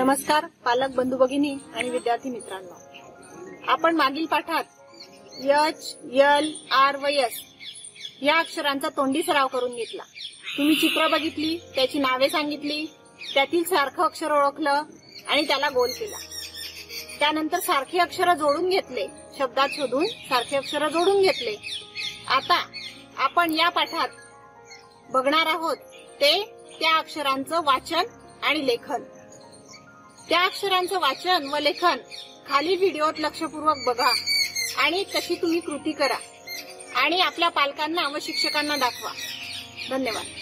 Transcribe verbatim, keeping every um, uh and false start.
नमस्कार पालक बंधू भगिनी आणि विद्यार्थी मित्रांनो, आपण मागील पाठात एच, एल, आर व एस या अक्षरांचा तोंडी सराव करून घेतला। तुम्ही चित्र बघितली, त्याची नावे सांगितली, त्यातील सारखं अक्षर ओळखलं आणि त्याला गोल केला। त्यानंतर सारखी अक्षर जोडून घेतले, शब्दात शोधून सारखी अक्षर जोडून घेतले। आता आपण या पाठात बघणार आहोत ते त्या अक्षरांचं वाचन आणि लेखन। त्या अक्षरांचं वाचन व लेखन खाली व्हिडिओत लक्षपूर्वक बघा आणि तशी तुम्ही कृती करा आणि आपल्या पालकांना व शिक्षकांना दाखवा। धन्यवाद।